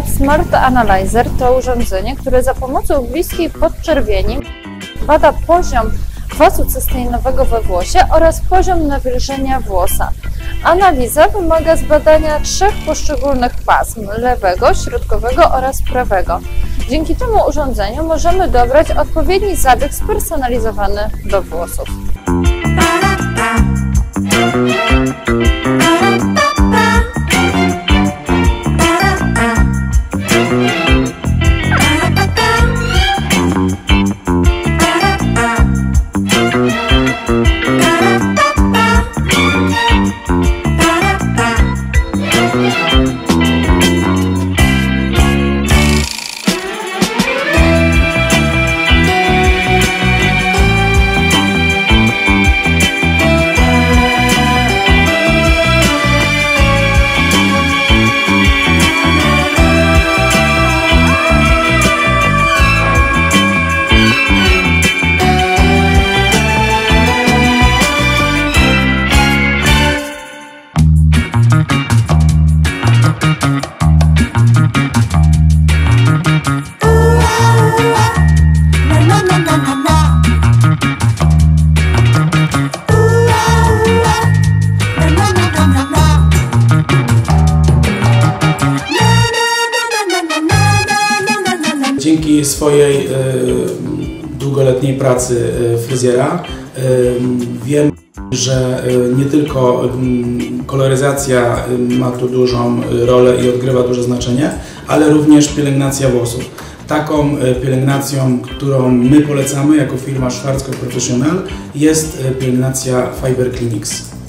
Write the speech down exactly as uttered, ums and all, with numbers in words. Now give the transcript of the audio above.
Lab Smart Analyzer to urządzenie, które za pomocą bliskiej podczerwieni bada poziom kwasu cysteinowego we włosie oraz poziom nawilżenia włosa. Analiza wymaga zbadania trzech poszczególnych pasm: lewego, środkowego oraz prawego. Dzięki temu urządzeniu możemy dobrać odpowiedni zabieg spersonalizowany do włosów. Dzięki swojej y, długoletniej pracy y, fryzjera y, wiem, że y, nie tylko y, koloryzacja y, ma tu dużą rolę i odgrywa duże znaczenie, ale również pielęgnacja włosów. Taką y, pielęgnacją, którą my polecamy jako firma Schwarzkopf Professional, jest y, pielęgnacja Fiber Clinics.